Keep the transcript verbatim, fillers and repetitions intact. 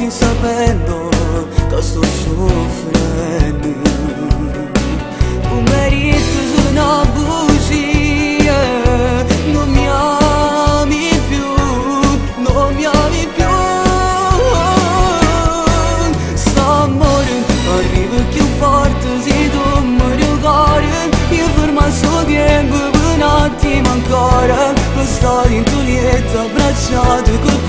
oggi sapendo che sto soffrendo. Tu meriti una bugia, non mi ami più, non mi ami più. Sta morendo, arriva più forte se tu mi ricordi. Io fermo il suo tempo per un attimo ancora, per stare in tuo letto abbracciato con